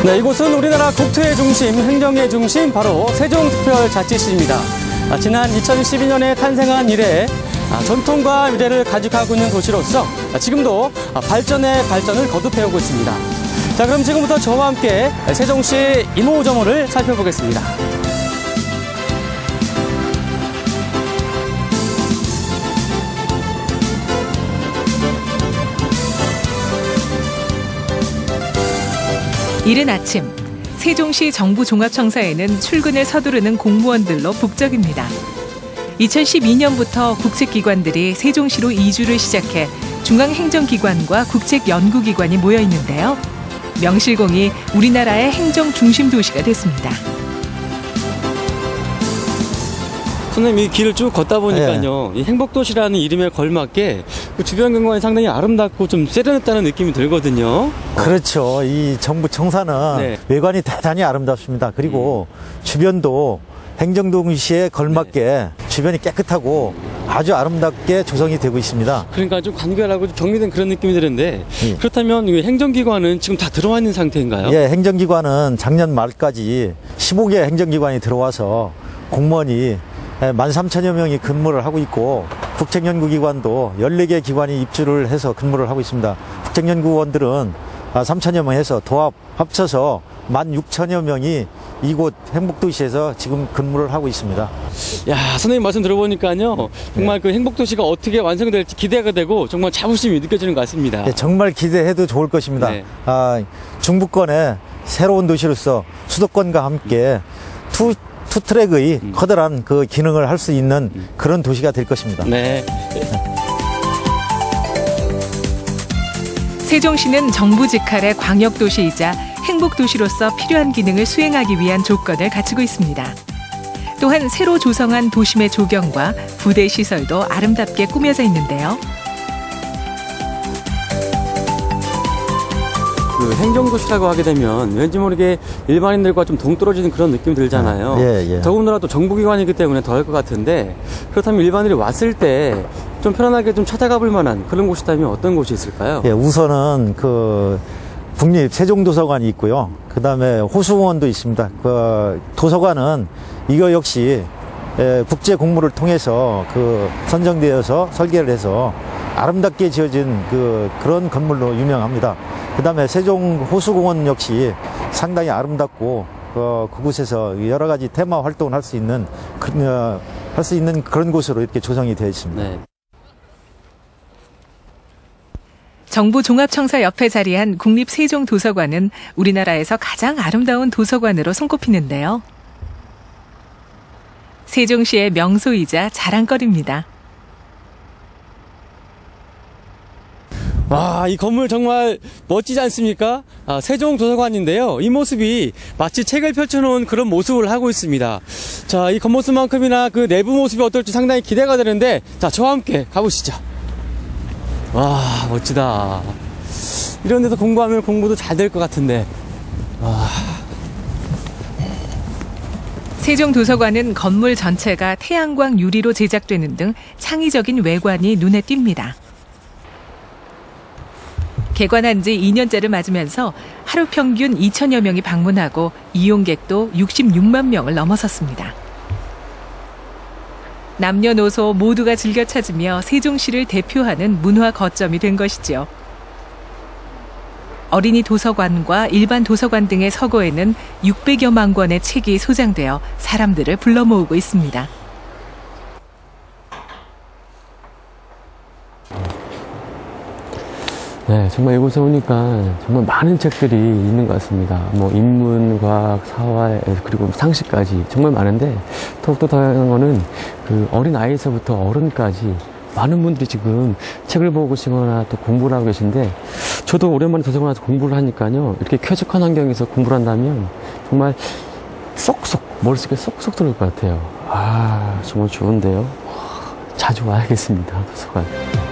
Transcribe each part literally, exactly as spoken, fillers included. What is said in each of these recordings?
네, 이곳은 우리나라 국토의 중심, 행정의 중심, 바로 세종특별자치시입니다. 아, 지난 이천십이 년에 탄생한 이래 아, 전통과 유래를 가져가고 있는 도시로서 아, 지금도 아, 발전의 발전을 거듭해오고 있습니다. 자, 그럼 지금부터 저와 함께 세종시 이모저모를 살펴보겠습니다. 이른 아침, 세종시 정부종합청사에는 출근을 서두르는 공무원들로 북적입니다. 이천십이 년부터 국책기관들이 세종시로 이주를 시작해 중앙행정기관과 국책연구기관이 모여 있는데요. 명실공히 우리나라의 행정 중심 도시가 됐습니다. 선생님, 이 길을 쭉 걷다 보니까요, 네. 이 행복도시라는 이름에 걸맞게 그 주변 경관이 상당히 아름답고 좀 세련했다는 느낌이 들거든요. 그렇죠. 이 정부 청사는 네. 외관이 대단히 아름답습니다. 그리고 음. 주변도 행정도시에 걸맞게 네. 주변이 깨끗하고 아주 아름답게 조성이 되고 있습니다. 그러니까 좀 간결하고 좀 정리된 그런 느낌이 드는데 예. 그렇다면 행정기관은 지금 다 들어와 있는 상태인가요? 예, 행정기관은 작년 말까지 십오 개 행정기관이 들어와서 공무원이 만 삼천여 명이 근무를 하고 있고 국책연구기관도 열네 개 기관이 입주를 해서 근무를 하고 있습니다. 국책연구원들은 삼천여 명 해서 도합 합쳐서 만 육천여 명이 이곳 행복도시에서 지금 근무를 하고 있습니다. 야, 선생님 말씀 들어보니까요, 정말 네. 그 행복도시가 어떻게 완성될지 기대가 되고 정말 자부심이 느껴지는 것 같습니다. 네, 정말 기대해도 좋을 것입니다. 네. 아, 중부권의 새로운 도시로서 수도권과 함께 투 투트랙의 음. 커다란 그 기능을 할 수 있는 음. 그런 도시가 될 것입니다. 네. 세종시는 정부 직할의 광역도시이자 행복도시로서 필요한 기능을 수행하기 위한 조건을 갖추고 있습니다. 또한 새로 조성한 도심의 조경과 부대 시설도 아름답게 꾸며져 있는데요. 그 행정도시라고 하게 되면 왠지 모르게 일반인들과 좀 동떨어지는 그런 느낌이 들잖아요. 예, 예. 더군다나 또 정부기관이기 때문에 더할 것 같은데, 그렇다면 일반인들이 왔을 때 좀 편안하게 좀 찾아가 볼 만한 그런 곳이라면 어떤 곳이 있을까요? 예, 우선은 그 국립 세종도서관이 있고요. 그 다음에 호수공원도 있습니다. 그 도서관은 이거 역시 예, 국제 공모를 통해서 그 선정되어서 설계를 해서 아름답게 지어진 그 그런 건물로 유명합니다. 그 다음에 세종 호수공원 역시 상당히 아름답고 어, 그곳에서 여러 가지 테마 활동을 할 수 있는 그, 어, 할 수 있는 그런 곳으로 이렇게 조성이 되어 있습니다. 네. 정부 종합청사 옆에 자리한 국립세종도서관은 우리나라에서 가장 아름다운 도서관으로 손꼽히는데요. 세종시의 명소이자 자랑거리입니다. 와, 이 건물 정말 멋지지 않습니까? 아, 세종도서관인데요. 이 모습이 마치 책을 펼쳐놓은 그런 모습을 하고 있습니다. 자, 이 겉모습만큼이나 그 내부 모습이 어떨지 상당히 기대가 되는데, 자, 저와 함께 가보시죠. 와, 멋지다. 이런 데서 공부하면 공부도 잘 될 것 같은데. 와. 세종도서관은 건물 전체가 태양광 유리로 제작되는 등 창의적인 외관이 눈에 띕니다. 개관한 지 이 년째를 맞으면서 하루 평균 이천여 명이 방문하고 이용객도 육십육만 명을 넘어섰습니다. 남녀노소 모두가 즐겨 찾으며 세종시를 대표하는 문화 거점이 된 것이죠. 어린이 도서관과 일반 도서관 등의 서고에는 육백여만 권의 책이 소장되어 사람들을 불러 모으고 있습니다. 네, 정말 이곳에 오니까 정말 많은 책들이 있는 것 같습니다. 뭐 인문과학, 사회, 그리고 상식까지 정말 많은데, 더욱더 다양한 거는 그 어린 아이에서부터 어른까지 많은 분들이 지금 책을 보고 계시거나 또 공부를 하고 계신데, 저도 오랜만에 도서관 와서 공부를 하니까요, 이렇게 쾌적한 환경에서 공부를 한다면 정말 쏙쏙 머릿속에 쏙쏙 들어올 것 같아요. 아, 정말 좋은데요. 자주 와야겠습니다, 도서관.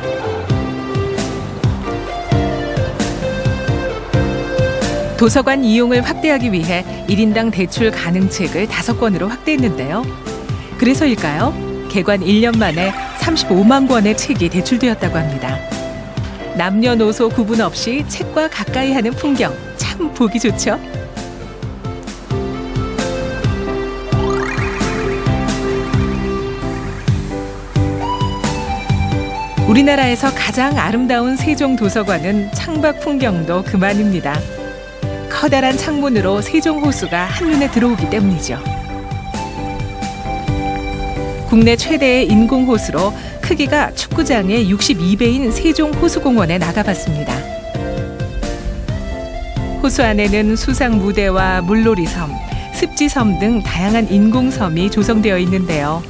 도서관 이용을 확대하기 위해 일 인당 대출 가능 책을 다섯 권으로 확대했는데요. 그래서일까요? 개관 일 년 만에 삼십오만 권의 책이 대출되었다고 합니다. 남녀노소 구분 없이 책과 가까이 하는 풍경, 참 보기 좋죠? 우리나라에서 가장 아름다운 세종도서관은 창밖 풍경도 그만입니다. 커다란 창문으로 세종호수가 한눈에 들어오기 때문이죠. 국내 최대의 인공호수로 크기가 축구장의 육십이 배인 세종호수공원에 나가봤습니다. 호수 안에는 수상무대와 물놀이섬, 습지섬 등 다양한 인공섬이 조성되어 있는데요.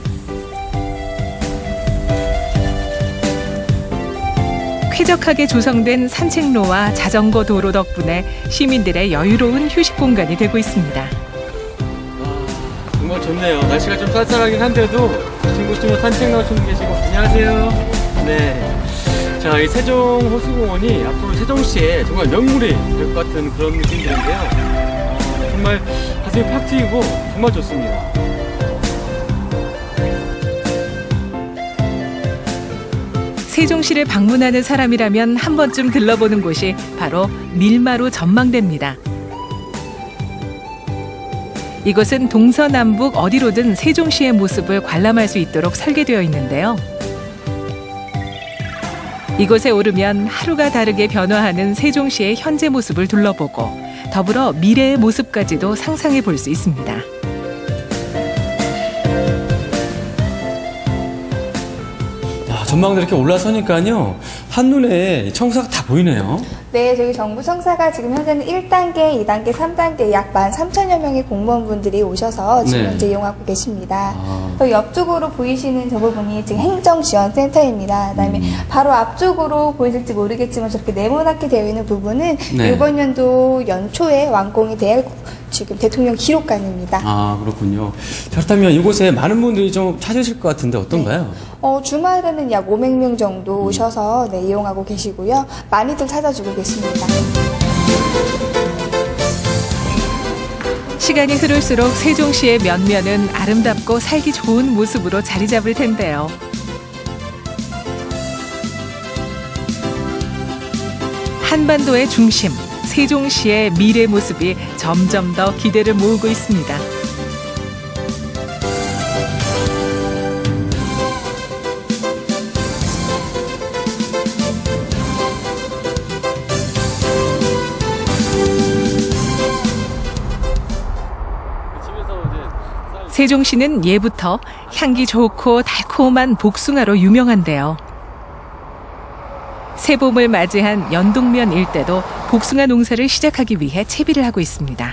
쾌적하게 조성된 산책로와 자전거 도로 덕분에 시민들의 여유로운 휴식 공간이 되고 있습니다. 정말 좋네요. 날씨가 좀 쌀쌀하긴 한데도 친구친구 산책 나오시는 계시고. 안녕하세요. 네. 자, 이 세종 호수공원이 앞으로 세종시의 정말 명물이 될 것 같은 그런 느낌이 드는데요. 정말 가슴이 팍 트이고 정말 좋습니다. 세종시를 방문하는 사람이라면 한 번쯤 들러보는 곳이 바로 밀마루 전망대입니다. 이곳은 동서남북 어디로든 세종시의 모습을 관람할 수 있도록 설계되어 있는데요. 이곳에 오르면 하루가 다르게 변화하는 세종시의 현재 모습을 둘러보고 더불어 미래의 모습까지도 상상해 볼 수 있습니다. 전망대 이렇게 올라서니까요, 한눈에 청사가 다 보이네요. 네, 저희 정부 청사가 지금 현재는 일 단계, 이 단계, 삼 단계 약 만 삼천여 명의 공무원분들이 오셔서 지금 네. 현재 이용하고 계십니다. 아. 또 옆쪽으로 보이시는 저 부분이 지금 행정지원센터입니다. 그다음에 음. 바로 앞쪽으로 보이실지 모르겠지만 저렇게 네모나게 되어 있는 부분은 네. 이번 연도 연초에 완공이 될 지금 대통령 기록관입니다. 아, 그렇군요. 그렇다면 이곳에 많은 분들이 좀 찾으실 것 같은데 어떤가요? 네. 어, 주말에는 약 오백 명 정도 오셔서 네, 이용하고 계시고요. 많이들 찾아주고 계십니다. 시간이 흐를수록 세종시의 면면은 아름답고 살기 좋은 모습으로 자리 잡을 텐데요. 한반도의 중심, 세종시의 미래 모습이 점점 더 기대를 모으고 있습니다. 세종시는 예부터 향기 좋고 달콤한 복숭아로 유명한데요. 새봄을 맞이한 연동면 일대도 복숭아 농사를 시작하기 위해 채비를 하고 있습니다.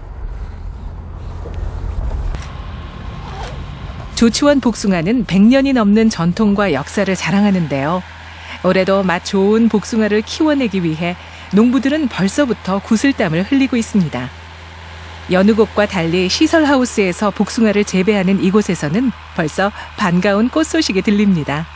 조치원 복숭아는 백 년이 넘는 전통과 역사를 자랑하는데요. 올해도 맛 좋은 복숭아를 키워내기 위해 농부들은 벌써부터 구슬땀을 흘리고 있습니다. 여느 곳과 달리 시설하우스에서 복숭아를 재배하는 이곳에서는 벌써 반가운 꽃 소식이 들립니다.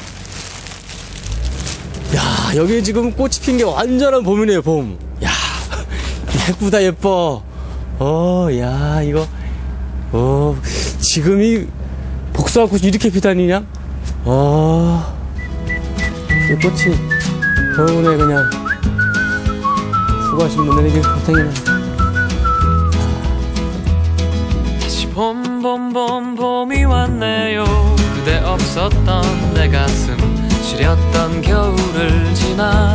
야, 여기 지금 꽃이 핀 게 완전한 봄이네요, 봄. 야, 예쁘다, 예뻐. 어, 야, 이거, 어, 지금 이 복숭아 꽃이 이렇게 피다니냐? 어, 이 꽃이 겨우내 그냥 수고하신 분들에게 고생이네. 봄, 봄, 봄, 봄이 왔네요. 그대 없었던 내 가슴 시렸던 겨울을 지나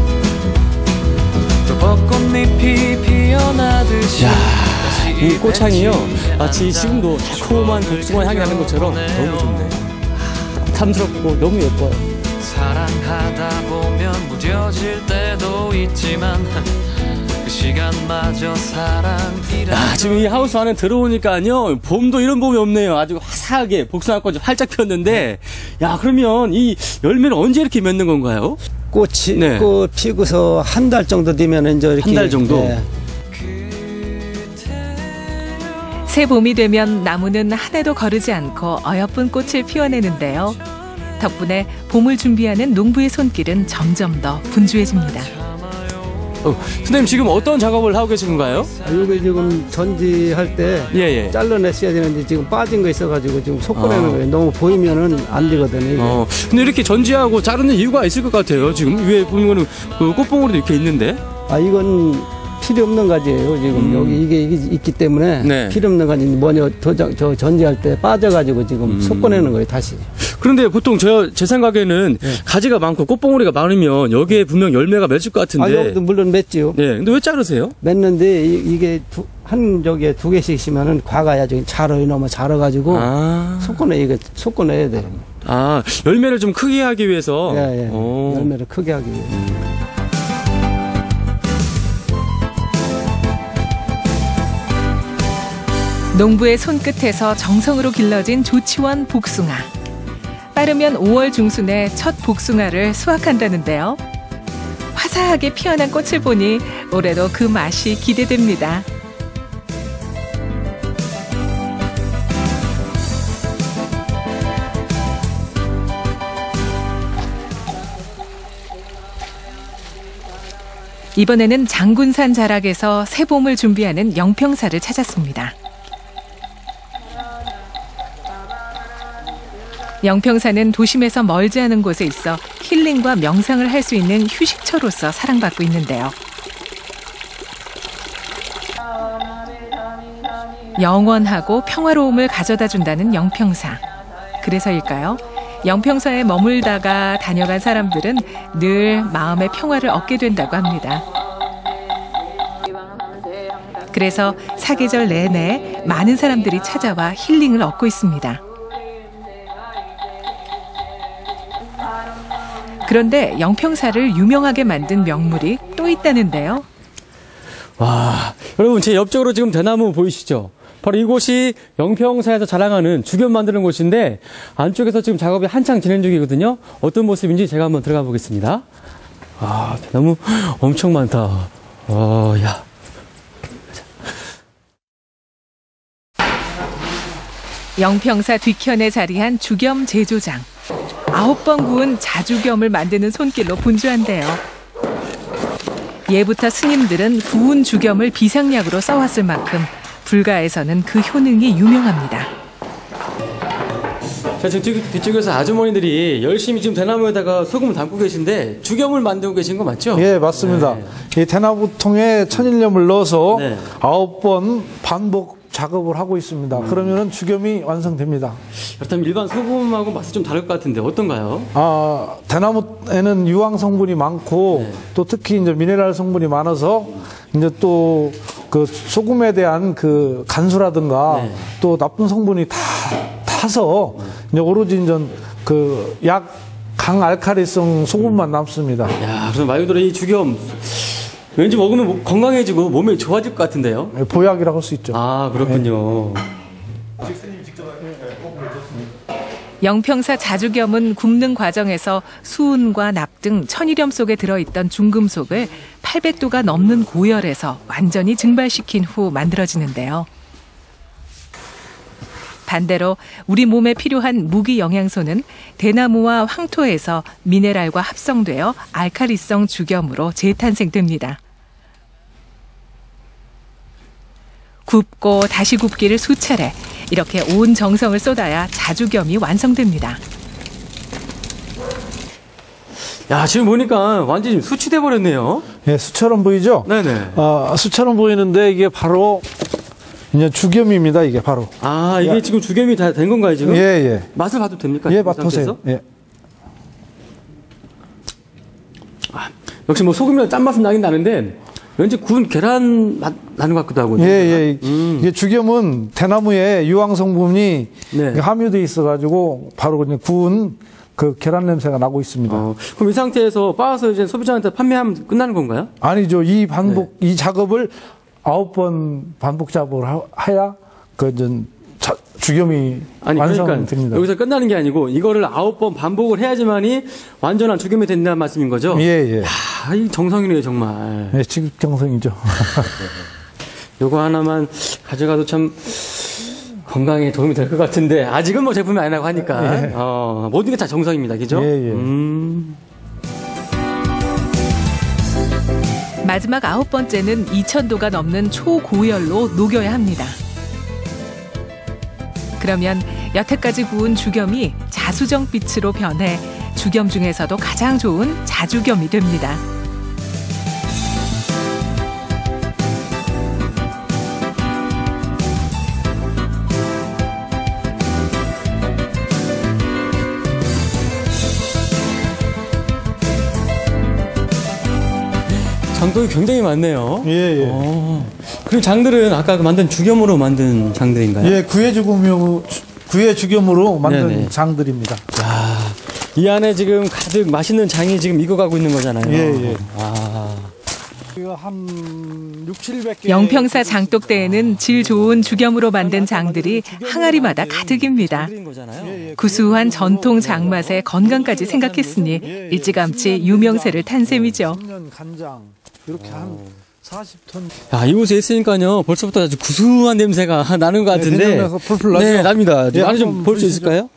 또 벚꽃잎이 피어나듯이 야, 이 꽃향이요, 마치 지금도 달콤한 복숭아 향이 나는 것처럼 너무 좋네. 탐스럽고 너무 예뻐요. 사랑하다 보면 무뎌질 때도 있지만 그 시간마저 사랑이라. 야, 지금 이 하우스 안에 들어오니까요, 봄도 이런 봄이 없네요. 아주 화사하게 복숭아꽃이 활짝 폈는데, 야, 그러면 이 열매는 언제 이렇게 맺는 건가요? 꽃이 네. 꽃 피고서 한 달 정도 되면 이제 이렇게 한 달 정도? 네. 새 봄이 되면 나무는 한 해도 거르지 않고 어여쁜 꽃을 피워내는데요. 덕분에 봄을 준비하는 농부의 손길은 점점 더 분주해집니다. 어, 선생님 지금 어떤 작업을 하고 계신가요? 아, 이게 지금 전지할 때 예, 예. 잘라냈어야 되는데 지금 빠진 거 있어가지고 지금 속꺼내는 아. 거예요. 너무 보이면은 안 되거든요. 이게. 어, 근데 이렇게 전지하고 자르는 이유가 있을 것 같아요. 지금 위에 보면은 그 꽃봉오리도 이렇게 있는데. 아 이건 필요 없는 가지예요. 지금 음. 여기 이게, 이게 있기 때문에 네. 필요 없는 가지 뭐냐 도장 저 전지할 때 빠져가지고 지금 음. 속꺼내는 거예요. 다시. 그런데 보통 저, 제 생각에는 가지가 많고 꽃봉오리가 많으면 여기에 분명 열매가 맺을 것 같은데. 아, 여기도 물론 맺지요. 네. 근데 왜 자르세요? 맺는데 이, 이게 두, 한 저기에 두 개씩 있으면은 과가 야중에 자로 이놈을 자라가지고 아. 솎아내 이거 솎아내야 돼. 아, 열매를 좀 크게 하기 위해서. 예, 예. 오. 열매를 크게 하기 위해. 농부의 손끝에서 정성으로 길러진 조치원 복숭아. 빠르면 오월 중순에 첫 복숭아를 수확한다는데요. 화사하게 피어난 꽃을 보니 올해도 그 맛이 기대됩니다. 이번에는 장군산 자락에서 새봄을 준비하는 영평사를 찾았습니다. 영평사는 도심에서 멀지 않은 곳에 있어 힐링과 명상을 할 수 있는 휴식처로서 사랑받고 있는데요. 영원하고 평화로움을 가져다 준다는 영평사. 그래서일까요? 영평사에 머물다가 다녀간 사람들은 늘 마음의 평화를 얻게 된다고 합니다. 그래서 사계절 내내 많은 사람들이 찾아와 힐링을 얻고 있습니다. 그런데 영평사를 유명하게 만든 명물이 또 있다는데요. 와, 여러분 제 옆쪽으로 지금 대나무 보이시죠? 바로 이곳이 영평사에서 자랑하는 주겸 만드는 곳인데 안쪽에서 지금 작업이 한창 진행 중이거든요. 어떤 모습인지 제가 한번 들어가 보겠습니다. 아, 대나무 엄청 많다. 어, 야. 영평사 뒤편에 자리한 주겸 제조장. 아홉 번 구운 자주겸을 만드는 손길로 분주한데요. 예부터 스님들은 구운 주겸을 비상약으로 써왔을 만큼 불가에서는 그 효능이 유명합니다. 자, 지금 뒤, 뒤쪽에서 아주머니들이 열심히 지금 대나무에다가 소금을 담고 계신데 주겸을 만들고 계신 거 맞죠? 예, 맞습니다. 네. 이 대나무통에 천일염을 넣어서 네. 아홉 번 반복 작업을 하고 있습니다. 음. 그러면은 주겸이 완성됩니다. 그렇다면 일반 소금하고 맛이 좀 다를 것 같은데 어떤가요? 아, 대나무에는 유황 성분이 많고 네. 또 특히 이제 미네랄 성분이 많아서 이제 또 그 소금에 대한 그 간수라든가 네. 또 나쁜 성분이 다 타서 이제 오로지 이제 그 약 강알칼리성 소금만 남습니다. 야, 그럼 말 그대로 이 주겸 왠지 먹으면 건강해지고 몸이 좋아질 것 같은데요? 보약이라고 할 수 있죠. 아, 그렇군요. 영평사 자주겸은 굽는 과정에서 수은과 납 등 천일염 속에 들어있던 중금속을 팔백 도가 넘는 고열에서 완전히 증발시킨 후 만들어지는데요. 반대로 우리 몸에 필요한 무기 영양소는 대나무와 황토에서 미네랄과 합성되어 알칼리성 주겸으로 재탄생됩니다. 굽고 다시 굽기를 수차례, 이렇게 온 정성을 쏟아야 자주겸이 완성됩니다. 야, 지금 보니까 완전히 수치돼 버렸네요. 예, 수처럼 보이죠? 네네. 아, 수처럼 보이는데 이게 바로 이제 주겸입니다. 이게 바로. 아, 이게 야. 지금 주겸이 다 된 건가요, 지금? 예, 예. 맛을 봐도 됩니까? 예, 이 맛보세요. 상태에서? 예. 아, 역시 뭐 소금이랑 짠맛은 나긴 나는데 왠지 구운 계란 맛 나는 것 같기도 하고. 예, 예. 음. 이게 주겸은 대나무에 유황 성분이 네. 함유되어 있어가지고 바로 그냥 구운 그 계란 냄새가 나고 있습니다. 어, 그럼 이 상태에서 빻아서 이제 소비자한테 판매하면 끝나는 건가요? 아니죠. 이 반복, 이 작업을 아홉 번 반복 작업을 하, 해야 그 전 주겸이 아니, 완성됩니다. 그러니까 여기서 끝나는 게 아니고 이거를 아홉 번 반복을 해야지만이 완전한 주겸이 된다는 말씀인 거죠? 예, 예. 야, 이 정성이네요, 정말. 예, 지극정성이죠. 요거 하나만 가져가도 참 건강에 도움이 될 것 같은데 아직은 뭐 제품이 아니라고 하니까 예. 어, 모든 게 다 정성입니다, 그죠? 예, 예. 음. 마지막 아홉 번째는 이천 도가 넘는 초고열로 녹여야 합니다. 그러면 여태까지 구운 주겸이 자수정빛으로 변해 주겸 중에서도 가장 좋은 자주겸이 됩니다. 장독이 굉장히 많네요. 예, 예. 어, 그럼 장들은 아까 그 만든 죽염으로 만든 장들인가요? 예, 구해 죽음으로, 구해 죽염으로 만든 네네. 장들입니다. 야, 이 안에 지금 가득 맛있는 장이 지금 익어가고 있는 거잖아요. 예, 예. 아. 이거 한 육, 칠백 개. 영평사 장독대에는 질 좋은 죽염으로 만든 장들이 항아리마다 가득입니다. 구수한 전통 장맛에 건강까지 생각했으니 일찌감치 유명세를 탄 셈이죠. 삼 년 간장 이렇게 한 사십 톤. 야, 이곳에 있으니까요, 벌써부터 아주 구수한 냄새가 나는 것 같은데. 네, 냄새가 펄펄 나죠? 네, 납니다. 예, 안에 좀 한번 볼 수 보시죠. 있을까요?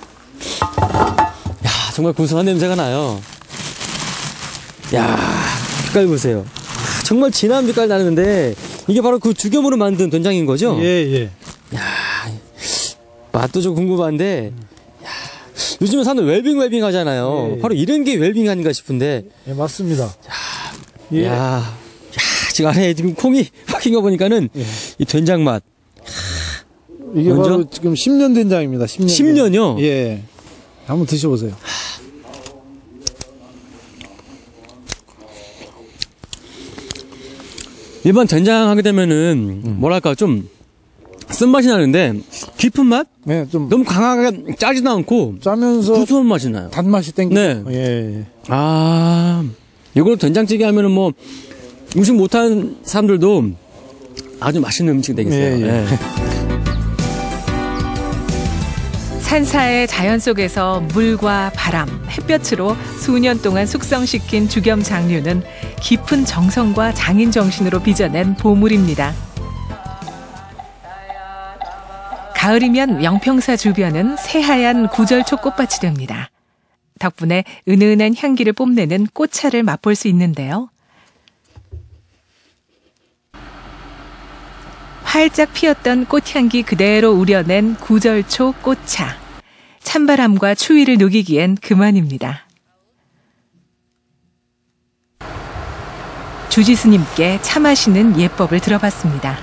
야, 정말 구수한 냄새가 나요. 야, 빛깔 보세요. 아, 정말 진한 빛깔 나는데, 이게 바로 그 죽염으로 만든 된장인 거죠? 예, 예. 야, 맛도 좀 궁금한데, 야, 요즘에 사는 웰빙 웰빙 하잖아요. 예. 바로 이런 게 웰빙 아닌가 싶은데, 예, 맞습니다. 예. 야, 야, 지금 안에 지금 콩이 박힌 거 보니까는 예. 이 된장 맛. 이게 먼저? 바로 지금 십 년 된장입니다. 십 년. 십 년이요? 예. 한번 드셔보세요. 일반 된장 하게 되면은 뭐랄까 좀 쓴맛이 나는데 깊은 맛? 네, 좀 너무 강하게 짜지도 않고 짜면서 구수한 맛이 나요. 단맛이 땡기죠. 네. 예. 아, 이걸 된장찌개 하면은 뭐 음식 못하는 사람들도 아주 맛있는 음식이 되겠어요. 예, 예. 예. 산사의 자연 속에서 물과 바람, 햇볕으로 수년 동안 숙성시킨 죽염 장류는 깊은 정성과 장인 정신으로 빚어낸 보물입니다. 가을이면 영평사 주변은 새하얀 구절초 꽃밭이 됩니다. 덕분에 은은한 향기를 뽐내는 꽃차를 맛볼 수 있는데요. 활짝 피었던 꽃향기 그대로 우려낸 구절초 꽃차. 찬바람과 추위를 녹이기엔 그만입니다. 주지스님께 차 마시는 예법을 들어봤습니다.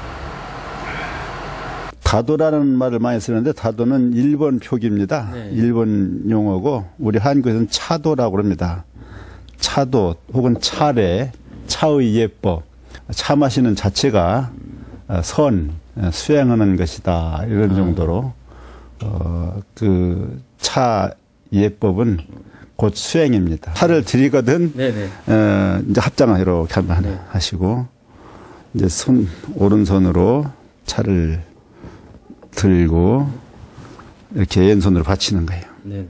다도라는 말을 많이 쓰는데 다도는 일본 표기입니다. 네. 일본 용어고 우리 한국에서는 차도라고 합니다. 차도 혹은 차례, 차의 예법, 차 마시는 자체가 선, 수행하는 것이다. 이런 정도로 어, 그 차 예법은 곧 수행입니다. 차를 드리거든 네네. 어, 이제 합장을 이렇게 한번 네. 하시고 이제 손 오른손으로 차를 들고 이렇게 왼손으로 받치는 거예요. 네네.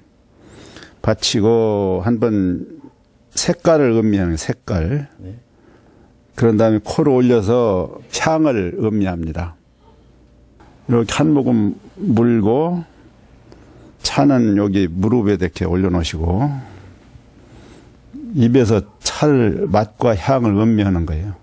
받치고 한번 색깔을 음미하는 색깔. 네. 그런 다음에 코를 올려서 향을 음미합니다. 이렇게 한 모금 물고 차는 여기 무릎에 이렇게 올려놓으시고 입에서 차를 맛과 향을 음미하는 거예요.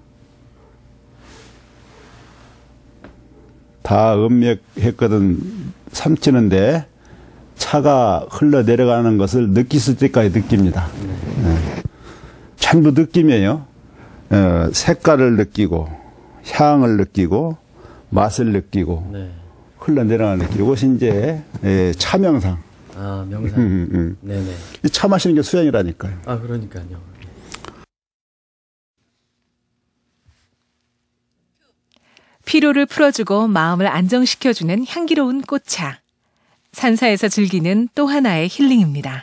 다 음미했거든 삼키는데 차가 흘러내려가는 것을 느끼실 때까지 느낍니다. 네. 전부 느낌이에요. 어, 색깔을 느끼고 향을 느끼고 맛을 느끼고 네. 흘러내려가는 느끼고 이것이 이제 예, 차명상. 아, 명상. 음, 음. 네네. 이 차 마시는 게 수행이라니까요. 아, 그러니까요. 피로를 풀어주고 마음을 안정시켜주는 향기로운 꽃차. 산사에서 즐기는 또 하나의 힐링입니다.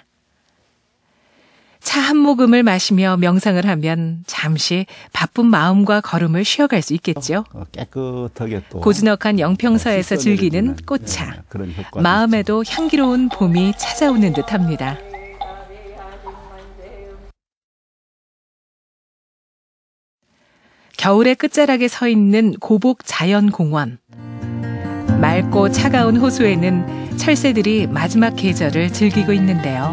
차 한 모금을 마시며 명상을 하면 잠시 바쁜 마음과 걸음을 쉬어갈 수 있겠죠. 어, 깨끗하게 또 고즈넉한 영평서에서 어, 즐기는 씻어내주는, 꽃차. 네, 그런 효과도 마음에도 향기로운 봄이 찾아오는 듯합니다. 겨울의 끝자락에 서 있는 고복 자연공원. 맑고 차가운 호수에는 철새들이 마지막 계절을 즐기고 있는데요.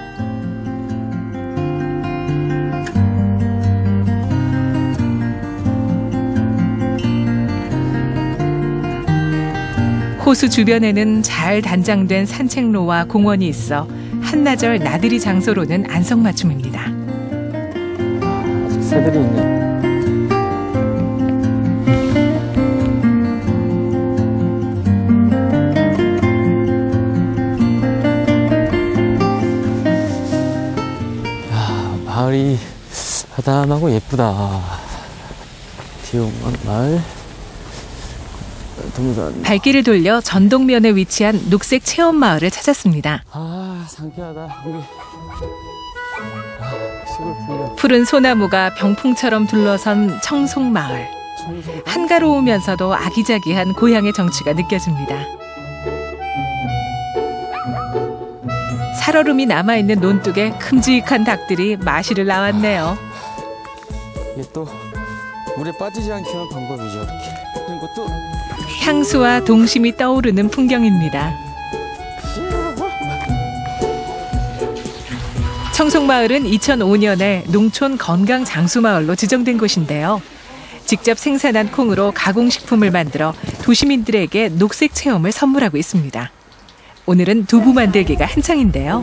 호수 주변에는 잘 단장된 산책로와 공원이 있어 한나절 나들이 장소로는 안성맞춤입니다. 아직 새들이 있네. 마을이 아담하고 예쁘다. 디용강 마을. 동산. 발길을 돌려 전동면에 위치한 녹색 체험 마을을 찾았습니다. 아, 상쾌하다. 여기. 아, 시골 풍경. 푸른 소나무가 병풍처럼 둘러선 청송마을. 한가로우면서도 아기자기한 고향의 정취가 느껴집니다. 살얼음이 남아있는 논둑에 큼직한 닭들이 마시를 나왔네요. 이게 또 물에 빠지지 않게 하는 방법이죠. 이렇게. 그리고 또 향수와 동심이 떠오르는 풍경입니다. 청송마을은 이천오 년에 농촌 건강장수마을로 지정된 곳인데요. 직접 생산한 콩으로 가공식품을 만들어 도시민들에게 녹색 체험을 선물하고 있습니다. 오늘은 두부 만들기가 한창인데요.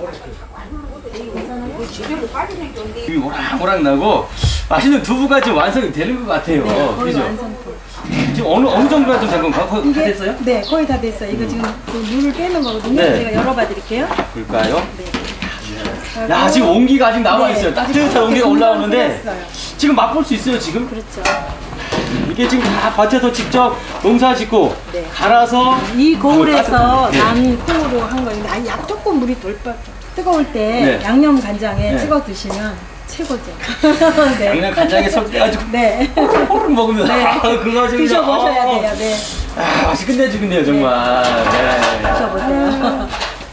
이 오락오락 나고 맛있는 두부가 지금 완성이 되는 것 같아요. 네, 거의 그죠? 완성품. 지금 어느 어느 정도나 좀 잠깐 다, 다 됐어요? 네, 거의 다 됐어요. 이거 지금 그 물을 빼는 거거든요. 네. 제가 열어봐 드릴게요. 볼까요? 네. 야, 지금 온기가 아직 남아 있어요. 네, 따뜻한 온기가 올라오는데 끓였어요. 지금 맛볼 수 있어요, 지금? 그렇죠. 이게 지금 다 밭에서 직접 농사 짓고 네. 갈아서 이 거울에서 네. 난 콩으로 한 거예요. 아니, 약 조금 물이 덜 빠- 뜨거울 때 네. 양념 간장에 네. 찍어 드시면 최고죠. 네. 양념 간장에 설때가지고 네. 먹으면 네. 아, 그거 지금 드셔보셔야 아, 돼요. 네. 아, 맛이 끝내주겠네요, 정말. 네. 드셔보세요.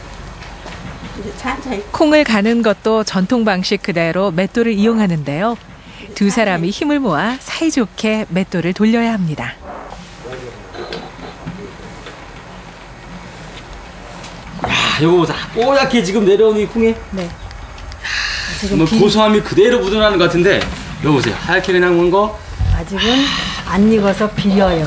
콩을 가는 것도 전통 방식 그대로 맷돌을 이용하는데요. 두 사람이 힘을 모아 사이좋게 맷돌을 돌려야 합니다. 야, 요거 보자. 뽀얗게 지금 내려오는 이 콩에 네. 뭐 고소함이 그대로 묻어나는 것 같은데 요거 보세요. 하얗게 그냥 온 거. 아직은 안 익어서 비려요.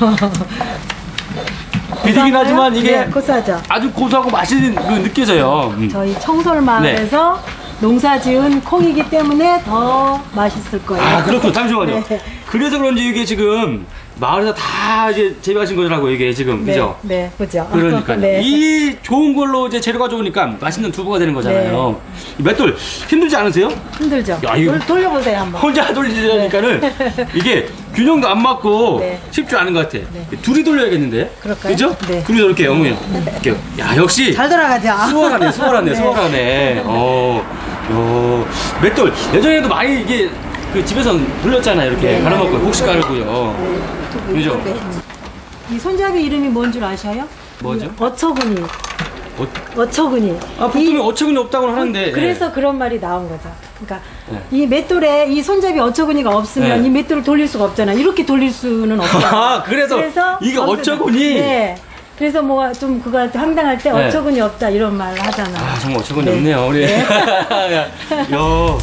비리긴 하지만 이게 네, 고소하죠. 아주 고소하고 맛이 느껴져요. 음. 저희 청솔마을에서 농사지은 콩이기 때문에 더 맛있을 거예요. 아, 그렇군. 잠시만요. 네. 그래서 그런지 이게 지금 마을에서 다 이제 재배하신 거라고 이게 지금 네, 그죠? 네, 그죠. 그러니까요. 네. 이 좋은 걸로 이제 재료가 좋으니까 맛있는 두부가 되는 거잖아요. 이 맷돌 힘들지 않으세요? 힘들죠. 야, 이거 돌, 돌려보세요 한번. 혼자 돌리려니까는 이게 균형도 안 맞고 네. 쉽지 않은 것 같아. 둘이 돌려야겠는데. 그럴까요? 그죠? 네. 둘이 이렇게 어머니. 이렇게. 야, 역시 잘 돌아가죠. 수월하네, 수월하네, 네. 수월하네. 어, 요 맷돌 예전에도 많이 이게 그 집에서 돌렸잖아요. 이렇게 네. 갈아먹고 혹시 깔고요. 네. 그죠? 이 손잡이 이름이 뭔 줄 아셔요? 뭐죠? 어처구니. 어, 어처구니. 아, 보통은 어처구니 없다고 하는데. 그래서 그런 말이 나온 거죠. 그러니까 네. 이 맷돌에 이 손잡이 어처구니가 없으면 네. 이 맷돌을 돌릴 수가 없잖아. 이렇게 돌릴 수는 없잖아. 아, 그래서 이게 어처구니? 네. 그래서 뭐 좀 그거 황당할 때 네. 어처구니 없다 이런 말 하잖아. 아, 정말 어처구니 네. 없네요, 우리. 네. 요.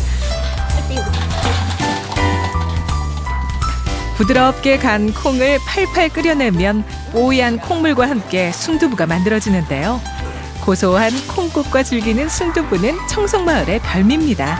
부드럽게 간 콩을 팔팔 끓여내면 뽀얀 콩물과 함께 순두부가 만들어지는데요. 고소한 콩국과 즐기는 순두부는 청송마을의 별미입니다.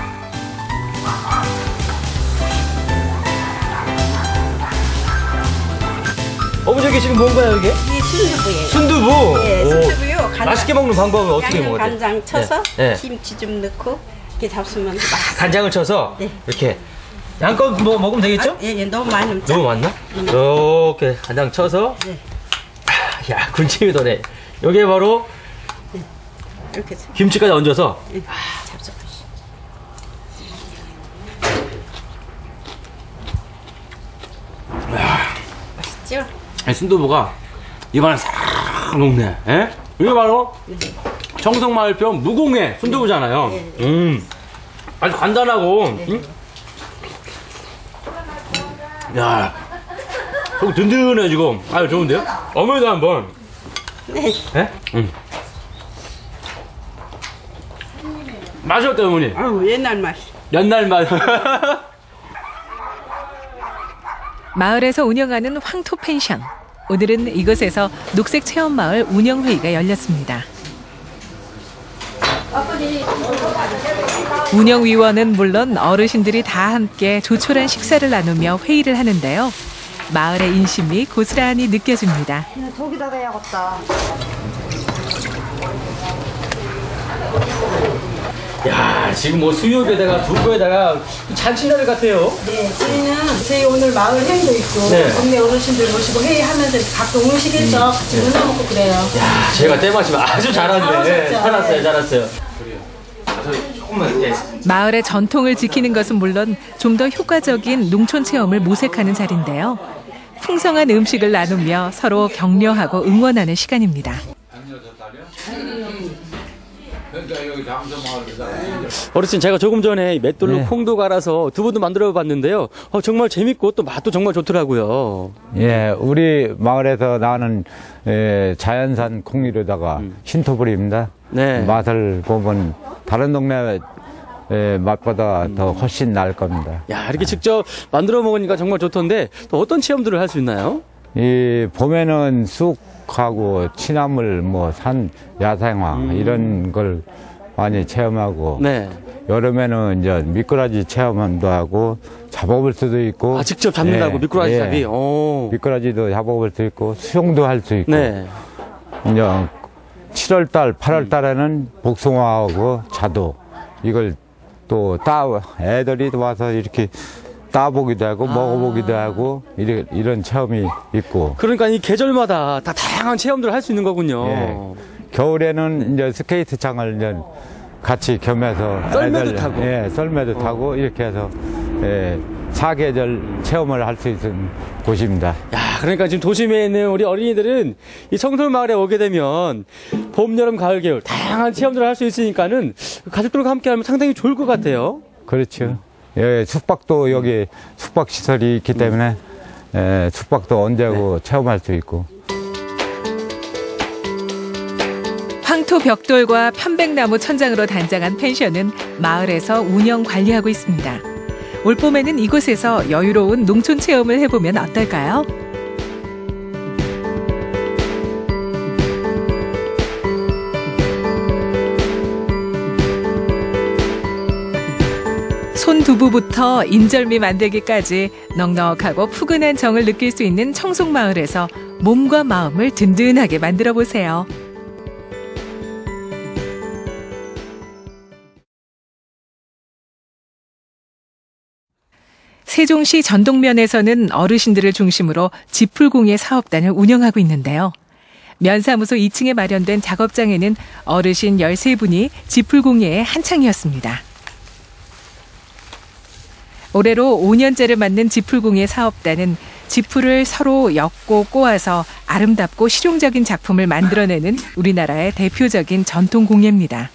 어머, 저기 지금 뭔가요, 이게? 이 순두부예요. 순두부? 예, 오. 순두부요. 간장, 맛있게 먹는 방법은 어떻게 양념 먹어야 돼요? 간장 쳐서 네. 네. 김치 좀 넣고 이렇게 잡수면 맛있어요. 간장을 쳐서 네. 이렇게 양껏 뭐 먹으면 되겠죠? 아, 예, 예, 너무 많이 넣자. 너무 많나? 이렇게 간장 쳐서 네. 아, 야, 군침이 도네. 여기에 바로 이렇게 해서 김치까지 얹어서 예, 잡숴. 맛있죠? 이 순두부가 입안에 싹 녹네. 예? 이게 바로 청송마을표 무공해 순두부잖아요. 네. 음, 아주 간단하고. 네. 음? 야, 속 든든해지고 아주 좋은데요? 어머니도 한번. 네. 예? 음. 맛이 어때요, 어머니? 아우, 옛날 맛. 옛날 맛. 마을에서 운영하는 황토 펜션. 오늘은 이곳에서 녹색 체험마을 운영회의가 열렸습니다. 운영위원은 물론 어르신들이 다 함께 조촐한 식사를 나누며 회의를 하는데요. 마을의 인심이 고스란히 느껴집니다. 저기다가 해야겠다. 야, 지금 뭐 수육에다가 두부에다가 잔치날 같아요. 네, 저희는 저희 오늘 마을 회의도 있고 네. 동네 어르신들 모시고 회의하면서 각종 음식해서 같이 문화 먹고 그래요. 야, 제가 때마시면 아주 잘하네. 네, 잘하셨죠? 잘했어요, 네. 잘했어요. 조금만, 예. 마을의 전통을 지키는 것은 물론 좀 더 효과적인 농촌 체험을 모색하는 자리인데요. 풍성한 음식을 나누며 서로 격려하고 응원하는 시간입니다. 어르신, 제가 조금 전에 맷돌로 네. 콩도 갈아서 두부도 만들어 봤는데요. 어, 정말 재밌고 또 맛도 정말 좋더라고요. 예, 우리 마을에서 나는 예, 자연산 콩미로다가 음. 신토불입니다. 네. 맛을 보면 다른 동네 예, 맛보다 더 훨씬 나을 겁니다. 야, 이렇게 직접 만들어 먹으니까 정말 좋던데 또 어떤 체험들을 할 수 있나요? 이 봄에는 쑥하고 취나물, 뭐 산 야생화 음. 이런 걸 많이 체험하고 네. 여름에는 이제 미꾸라지 체험도 하고 잡아볼 수도 있고 아, 직접 잡는다고 미꾸라지 잡이? 오. 미꾸라지도 잡아볼 수 있고 수영도 할 수 있고 네. 이제 칠월 달, 팔월 달에는 복숭아하고 자두 이걸 또 따 애들이 와서 이렇게 따보기도 하고 아. 먹어보기도 하고 이런 이런 체험이 있고. 그러니까 이 계절마다 다 다양한 체험들을 할 수 있는 거군요. 예. 겨울에는 이제 스케이트장을 이제 같이 겸해서 썰매도 애들, 타고. 예, 썰매도 어. 타고 이렇게 해서 예, 사계절 체험을 할 수 있는 곳입니다. 야, 그러니까 지금 도심에 있는 우리 어린이들은 이 청솔 마을에 오게 되면 봄, 여름, 가을, 겨울 다양한 체험들을 할 수 있으니까는 가족들과 함께 하면 상당히 좋을 것 같아요. 그렇죠. 예, 숙박도 여기 숙박 시설이 있기 때문에 예, 숙박도 언제고 체험할 수 있고. 황토 벽돌과 편백나무 천장으로 단장한 펜션은 마을에서 운영 관리하고 있습니다. 올봄에는 이곳에서 여유로운 농촌 체험을 해보면 어떨까요? 손두부부터 인절미 만들기까지 넉넉하고 푸근한 정을 느낄 수 있는 청송마을에서 몸과 마음을 든든하게 만들어 보세요. 세종시 전동면에서는 어르신들을 중심으로 지풀공예 사업단을 운영하고 있는데요. 면사무소 이 층에 마련된 작업장에는 어르신 열세 분이 지풀공예에 한창이었습니다. 올해로 오 년째를 맞는 지풀공예 사업단은 지풀을 서로 엮고 꼬아서 아름답고 실용적인 작품을 만들어내는 우리나라의 대표적인 전통 공예입니다.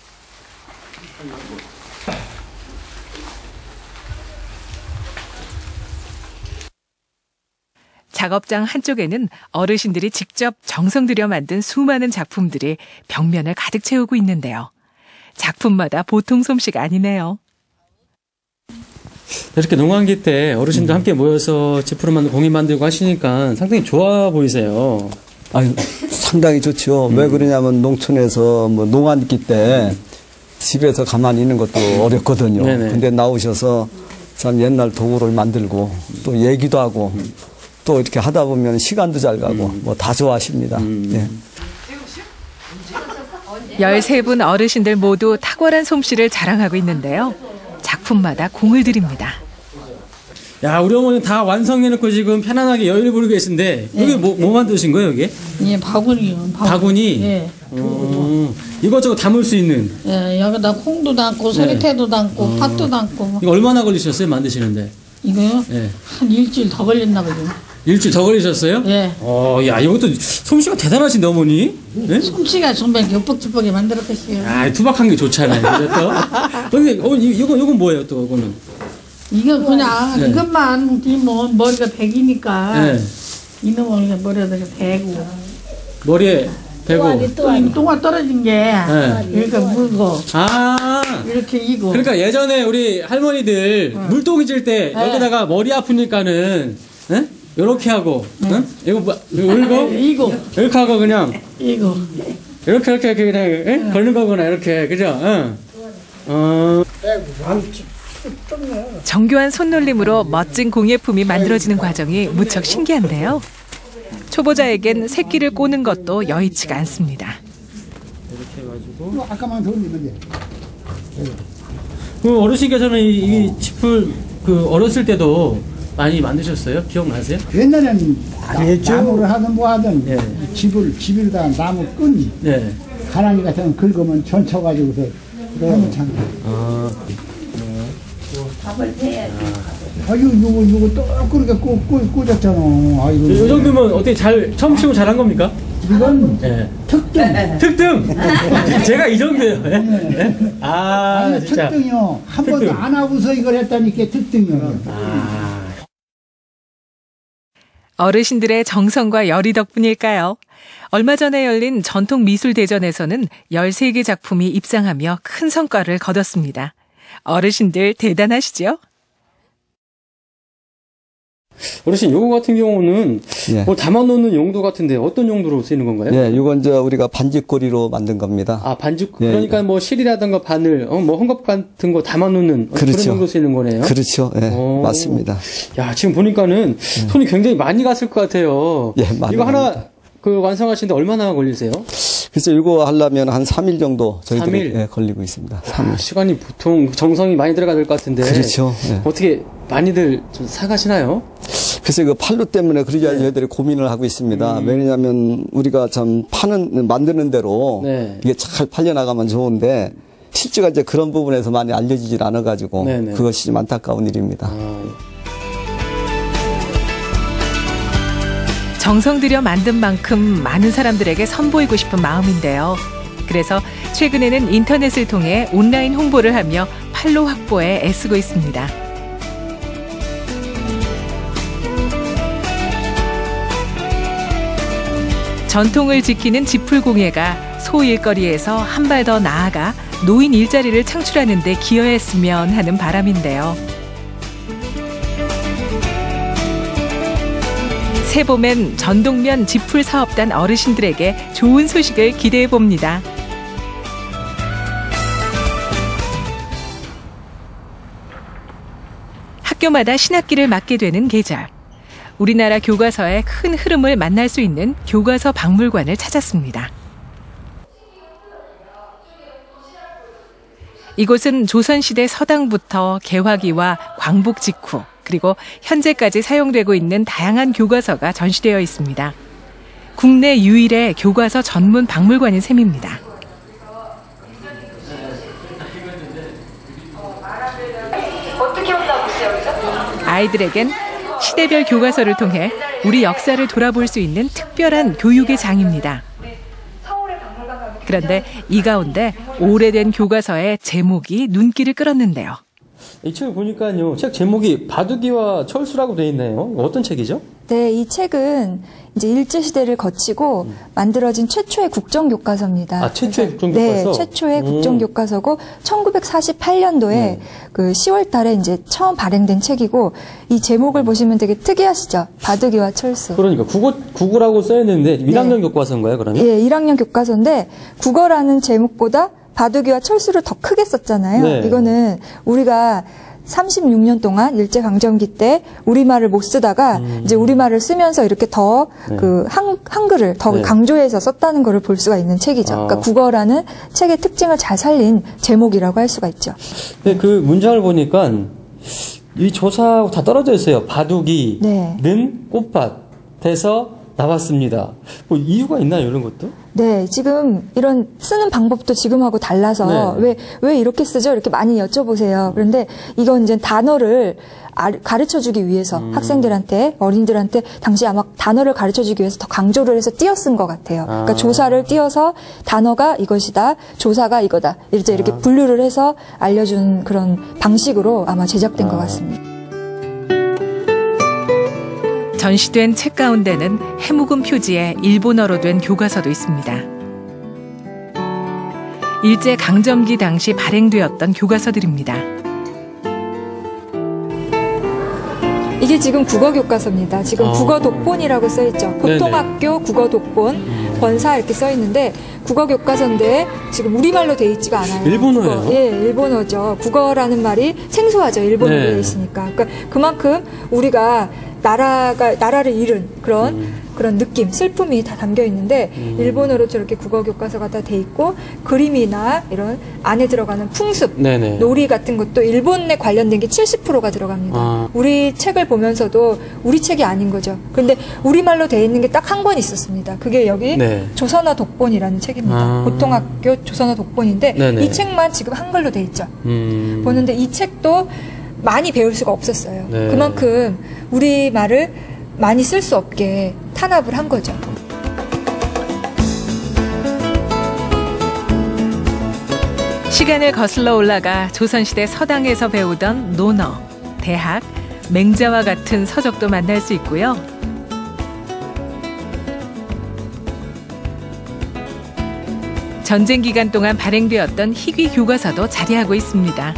작업장 한쪽에는 어르신들이 직접 정성 들여 만든 수많은 작품들이 벽면을 가득 채우고 있는데요. 작품마다 보통 솜씨가 아니네요. 이렇게 농한기 때 어르신들 함께 모여서 지푸를 만들고 공예 만들고 하시니까 상당히 좋아 보이세요. 아유, 상당히 좋죠. 음. 왜 그러냐면 농촌에서 뭐 농한기 때 집에서 가만히 있는 것도 어렵거든요. 네네. 근데 나오셔서 참 옛날 도구를 만들고 또 얘기도 하고 음. 또 이렇게 하다 보면 시간도 잘 가고 음. 뭐 다 좋아하십니다. 음. 네. 열세 분 어르신들 모두 탁월한 솜씨를 자랑하고 있는데요. 작품마다 공을 들입니다. 야, 우리 어머니 다 완성해놓고 지금 편안하게 여유를 부리고 계신데 네. 여기 뭐, 뭐 만드신 거예요, 여기? 예, 바구니요. 바구니. 바구니? 예. 어, 이것저것 담을 수 있는. 예, 여기다 콩도 담고 서리태도 담고 어. 팥도 담고. 이거 얼마나 걸리셨어요, 만드시는데? 이거요? 예. 한 일주일 더 걸렸나 보죠. 일주일 더 걸리셨어요? 예. 어, 야, 이것도 솜씨가 대단하신데, 어머니? 예? 솜씨가 정말 엽떡주먹이 만들었겠어요. 아, 투박한 게 좋잖아요. 그죠, 또? 근데, 어머니, 이거, 이건 뭐예요, 또, 이거는? 이거 그냥 네. 이것만 뭐 머리가 백이니까 네. 이놈을 머리에다가 대고 머리에 대고. 또 이 똥아 떨어진 게 네. 이렇게 물고 아. 이렇게 이고. 그러니까 예전에 우리 할머니들 응. 물동이 질 때 네. 여기다가 머리 아프니까는, 예? 요렇게 하고, 응? 이거 뭐, 이거 울고? 이고. 이렇게 하고 그냥. 이고. 이렇게, 이렇게, 이렇게 그냥, 예? 걸는 거구나, 이렇게. 그죠? 응. 어. 정교한 손놀림으로 멋진 공예품이 만들어지는 과정이 무척 신기한데요. 초보자에겐 새끼를 꼬는 것도 여의치가 않습니다. 이렇게 해가지고. 아까만 더 있는데. 그 어르신께서는 이, 이 짚을 그 어렸을 때도 많이 만드셨어요? 기억나세요? 옛날에는 그랬죠? 나무를 하든 뭐 하든 네. 집을 집에다 나무 끈 네. 가랑이 같은 거 긁으면 전쳐가지고서 하면 참. 아. 밥을 해야지. 아유 이거 이거 또 그렇게 꽂, 꽂, 꽂았잖아. 아이고. 이 정도면 어떻게 잘 처음 치고 잘한 겁니까? 이건 네. 특등. 특등. 제가 이 정도예요. 네? 네? 아, 아니 진짜. 특등이요. 한 특등. 번도 안 하고서 이걸 했다니까 특등이요. 아. 어르신들의 정성과 열의 덕분일까요? 얼마 전에 열린 전통미술대전에서는 열세 개 작품이 입상하며 큰 성과를 거뒀습니다. 어르신들 대단하시죠? 어르신, 요거 같은 경우는 예. 뭐 담아놓는 용도 같은데 어떤 용도로 쓰이는 건가요? 예, 이건 저 우리가 반지꼬리로 만든 겁니다. 아, 반지, 예, 그러니까 뭐 실이라든가 바늘, 어, 뭐 헝겊 같은 거 담아놓는 그런 그렇죠. 용도로 쓰이는 거네요. 그렇죠. 예, 오. 맞습니다. 야, 지금 보니까는 손이 굉장히 많이 갔을 것 같아요. 예, 많이 이거 하나 갑니다. 그 완성하시는데 얼마나 걸리세요? 그래서 이거 하려면 한 삼 일 정도 저희들이 삼 일? 예, 걸리고 있습니다. 삼 일. 아, 시간이 보통 정성이 많이 들어가야 될 것 같은데. 그렇죠. 예. 어떻게 많이들 좀 사가시나요? 그래서 그 판로 때문에 그러지 않 저희들이 고민을 하고 있습니다. 음. 왜냐하면 우리가 참 파는 만드는 대로 네. 이게 잘 팔려 나가면 좋은데 실제가 이제 그런 부분에서 많이 알려지질 않아 가지고 네네. 그것이 좀 안타까운 일입니다. 아, 정성 들여 만든 만큼 많은 사람들에게 선보이고 싶은 마음인데요. 그래서 최근에는 인터넷을 통해 온라인 홍보를 하며 판로 확보에 애쓰고 있습니다. 전통을 지키는 지풀공예가 소일거리에서 한 발 더 나아가 노인 일자리를 창출하는 데 기여했으면 하는 바람인데요. 새봄엔 전동면 지풀 사업단 어르신들에게 좋은 소식을 기대해 봅니다. 학교마다 신학기를 맞게 되는 계절. 우리나라 교과서의 큰 흐름을 만날 수 있는 교과서 박물관을 찾았습니다. 이곳은 조선시대 서당부터 개화기와 광복 직후 그리고 현재까지 사용되고 있는 다양한 교과서가 전시되어 있습니다. 국내 유일의 교과서 전문 박물관인 셈입니다. 어떻게 온다고 했어요, 여기서? 아이들에겐 시대별 교과서를 통해 우리 역사를 돌아볼 수 있는 특별한 교육의 장입니다. 그런데 이 가운데 오래된 교과서의 제목이 눈길을 끌었는데요. 이 책을 보니까요, 책 제목이 바둑이와 철수라고 되어 있네요. 어떤 책이죠? 네, 이 책은 이제 일제시대를 거치고 음. 만들어진 최초의 국정교과서입니다. 아, 최초의 국정교과서? 네, 최초의 음. 국정교과서고 천구백사십팔 년도에 음. 그 시월 달에 이제 처음 발행된 책이고 이 제목을 보시면 되게 특이하시죠? 바둑이와 철수. 그러니까 국어, 국어라고 써있는데 일 학년 네. 교과서인가요, 그러면? 예, 일 학년 교과서인데 국어라는 제목보다 바둑이와 철수를 더 크게 썼잖아요. 네. 이거는 우리가 삼십육 년 동안 일제강점기 때 우리말을 못 쓰다가 음. 이제 우리말을 쓰면서 이렇게 더 그 네. 한, 한글을 더 네. 강조해서 썼다는 것을 볼 수가 있는 책이죠. 아. 그러니까 국어라는 책의 특징을 잘 살린 제목이라고 할 수가 있죠. 근데 그 문장을 보니까 이 조사하고 다 떨어져 있어요. 바둑이는 네. 꽃밭에서 나왔습니다. 뭐 이유가 있나요, 이런 것도? 네, 지금 이런 쓰는 방법도 지금하고 달라서 네. 왜, 왜 이렇게 쓰죠? 이렇게 많이 여쭤보세요. 그런데 이건 이제 단어를 가르쳐 주기 위해서 음. 학생들한테, 어린이들한테 당시 아마 단어를 가르쳐 주기 위해서 더 강조를 해서 띄어 쓴 것 같아요. 아. 그러니까 조사를 띄어서 단어가 이것이다, 조사가 이거다. 이제 이렇게 아. 분류를 해서 알려준 그런 방식으로 아마 제작된 아. 것 같습니다. 전시된 책 가운데는 해묵은 표지에 일본어로 된 교과서도 있습니다. 일제 강점기 당시 발행되었던 교과서들입니다. 이게 지금 국어 교과서입니다. 지금 어. 국어 독본이라고 써 있죠. 보통학교 국어 독본, 음. 권사 이렇게 써 있는데 국어 교과서인데 지금 우리말로 돼 있지가 않아요. 일본어예요? 국어. 예, 일본어죠. 국어라는 말이 생소하죠. 일본어로 네. 돼 있으니까. 그러니까 그만큼 우리가 나라가 나라를 잃은 그런 음. 그런 느낌, 슬픔이 다 담겨 있는데 음. 일본어로 저렇게 국어 교과서가 다 돼 있고 그림이나 이런 안에 들어가는 풍습, 네네. 놀이 같은 것도 일본에 관련된 게 칠십 퍼센트가 들어갑니다. 아. 우리 책을 보면서도 우리 책이 아닌 거죠. 그런데 우리말로 돼 있는 게 딱 한 권 있었습니다. 그게 여기 네. 조선어 독본이라는 책입니다. 아. 고통학교 조선어 독본인데 네네. 이 책만 지금 한글로 돼 있죠. 음. 보는데 이 책도 많이 배울 수가 없었어요. 네. 그만큼 우리말을 많이 쓸 수 없게 탄압을 한 거죠. 시간을 거슬러 올라가 조선시대 서당에서 배우던 논어, 대학, 맹자와 같은 서적도 만날 수 있고요. 전쟁 기간 동안 발행되었던 희귀 교과서도 자리하고 있습니다.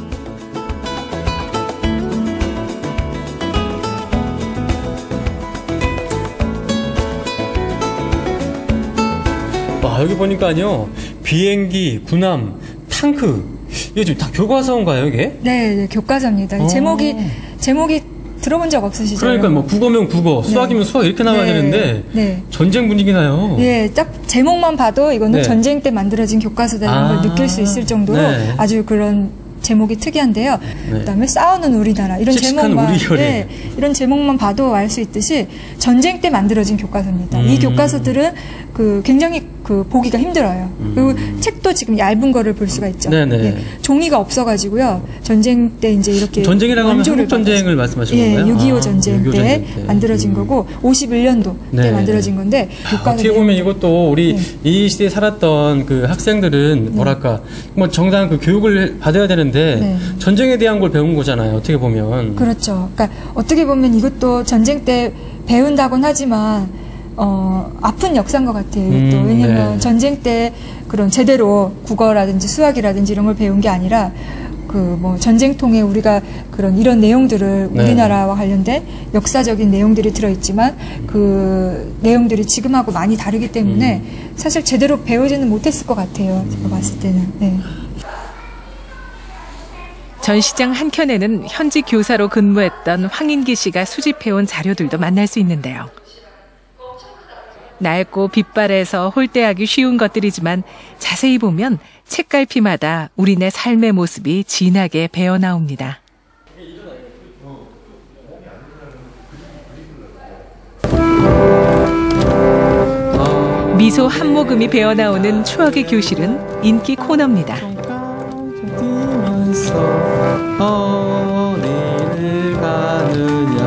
와, 여기 보니까요. 비행기, 군함, 탱크. 이게 좀 다 교과서인가요, 이게? 네, 네 교과서입니다. 어. 제목이 제목이 들어본 적 없으시죠? 그러니까 뭐 국어면 국어, 네. 수학이면 수학 이렇게 나와야 네. 되는데 네. 전쟁 분위기나요? 예, 딱 제목만 봐도 이거는 네. 전쟁 때 만들어진 교과서다라는 아. 걸 느낄 수 있을 정도로 네. 아주 그런 제목이 특이한데요. 네. 그다음에 싸우는 우리나라 이런 씩씩한 제목만 우리 혈에. 네, 이런 제목만 봐도 알 수 있듯이 전쟁 때 만들어진 교과서입니다. 음. 이 교과서들은 그 굉장히 그 보기가 힘들어요. 그리고 책도 지금 얇은 거를 볼 수가 있죠. 네네. 예, 종이가 없어가지고 전쟁 때 이제 이렇게 전쟁이라고 하면 원조를 한국 전쟁을 말씀하시는 예, 건가요? 육이오 아, 전쟁 육이오 때 전쟁 때. 만들어진 거고 오십일 년도 네. 때 만들어진 건데 교과서 어떻게 보면 이것도 우리 네. 이 시대에 살았던 그 학생들은 뭐랄까 뭐 정당한 그 교육을 받아야 되는데 네. 전쟁에 대한 걸 배운 거잖아요. 어떻게 보면. 그렇죠. 그러니까 어떻게 보면 이것도 전쟁 때 배운다곤 하지만 어, 아픈 역사인 것 같아요. 이것도 음, 왜냐면 네. 전쟁 때 그런 제대로 국어라든지 수학이라든지 이런 걸 배운 게 아니라 그 뭐 전쟁통에 우리가 그런 이런 내용들을 네. 우리나라와 관련된 역사적인 내용들이 들어있지만 그 내용들이 지금하고 많이 다르기 때문에 음. 사실 제대로 배우지는 못했을 것 같아요. 제가 봤을 때는. 네. 전시장 한켠에는 현직 교사로 근무했던 황인기 씨가 수집해온 자료들도 만날 수 있는데요. 낡고 빛발에서 홀대하기 쉬운 것들이지만 자세히 보면 책갈피마다 우리네 삶의 모습이 진하게 배어나옵니다. 미소 한 모금이 배어나오는 추억의 교실은 인기 코너입니다. 어디를 가느냐.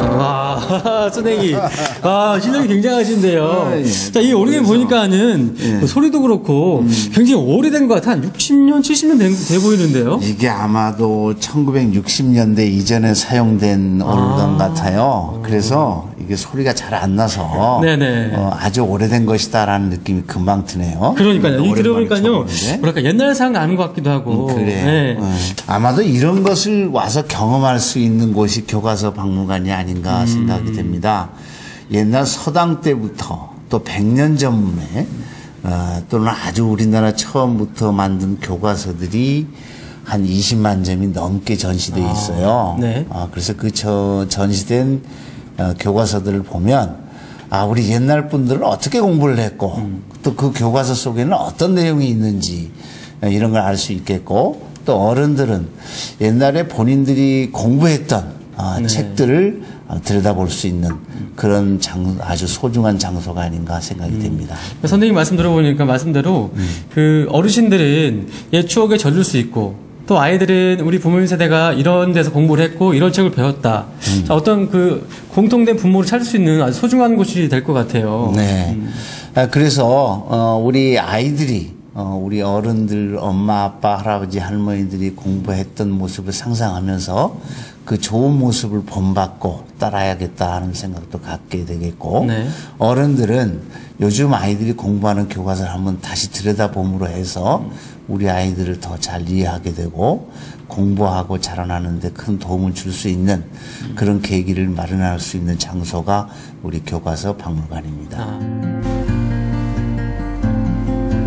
와, 선생님. 와, 실력이 굉장하신데요. 아, 예. 자, 이 오리겐 보니까는 예. 그 소리도 그렇고 굉장히 오래된 것 같아. 한 육십 년, 칠십 년 돼, 돼 보이는데요. 이게 아마도 천구백육십 년대 이전에 사용된 오르간 같아요. 그래서 이게 소리가 잘 안 나서 네네. 어, 아주 오래된 것이다라는 느낌이 금방 드네요. 그러니까요. 이 오랜만에 들어보니까요. 쳐보는데. 뭐랄까, 옛날 상 나는 것 같기도 하고. 음, 그래. 네. 어. 아마도 이런 것을 와서 경험할 수 있는 곳이 교과서 박물관이 아닌가 음. 생각이 됩니다. 옛날 서당 때부터 또 백 년 전문에 어, 또는 아주 우리나라 처음부터 만든 교과서들이 한 이십만 점이 넘게 전시되어 있어요. 아, 네. 어, 그래서 그 저, 전시된 어, 교과서들을 보면 아 우리 옛날 분들은 어떻게 공부를 했고 음. 또 그 교과서 속에는 어떤 내용이 있는지 어, 이런 걸 알 수 있겠고 또 어른들은 옛날에 본인들이 공부했던 어, 네. 책들을 어, 들여다볼 수 있는 그런 장, 아주 소중한 장소가 아닌가 생각이 음. 됩니다. 선생님 말씀 들어보니까 말씀대로 그 어르신들은 옛 추억에 젖을 수 있고 또 아이들은 우리 부모님 세대가 이런 데서 공부를 했고 이런 책을 배웠다. 음. 자, 어떤 그 공통된 분모를 찾을 수 있는 아주 소중한 곳이 될 것 같아요. 네. 음. 아, 그래서 어, 우리 아이들이 어, 우리 어른들, 엄마, 아빠, 할아버지, 할머니들이 공부했던 모습을 상상하면서 그 좋은 모습을 본받고 따라야겠다 하는 생각도 갖게 되겠고 네. 어른들은 요즘 아이들이 공부하는 교과서를 한번 다시 들여다봄으로 해서 우리 아이들을 더 잘 이해하게 되고 공부하고 자라나는 데 큰 도움을 줄 수 있는 그런 계기를 마련할 수 있는 장소가 우리 교과서 박물관입니다. 아.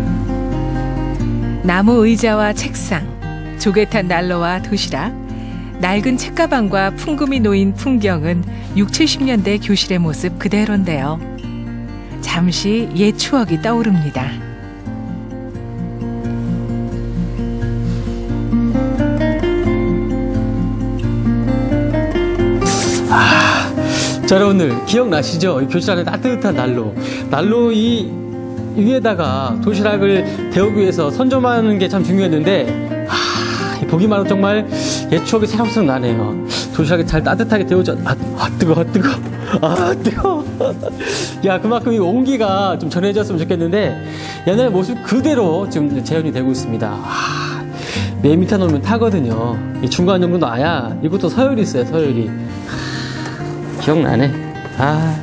나무 의자와 책상, 조개탄 난로와 도시락, 낡은 책가방과 풍금이 놓인 풍경은 육십, 칠십 년대 교실의 모습 그대로인데요. 잠시 옛 추억이 떠오릅니다. 아, 자, 여러분들 기억나시죠? 이 교실 안에 따뜻한 난로. 난로 이 위에다가 도시락을 데우기 위해서 선점하는 게 참 중요했는데, 아, 보기만 해도 정말 옛 추억이 새록새록 나네요. 도시락이 잘 따뜻하게 데우자. 아, 아 뜨거, 뜨거, 아 뜨거. 야, 그만큼 이 온기가 좀 전해졌으면 좋겠는데 옛날 모습 그대로 지금 재현이 되고 있습니다. 아, 맨 밑에 놓으면 타거든요. 이 중간 정도 놔야 이것도 서열이 있어요. 서열이. 아, 기억나네. 아.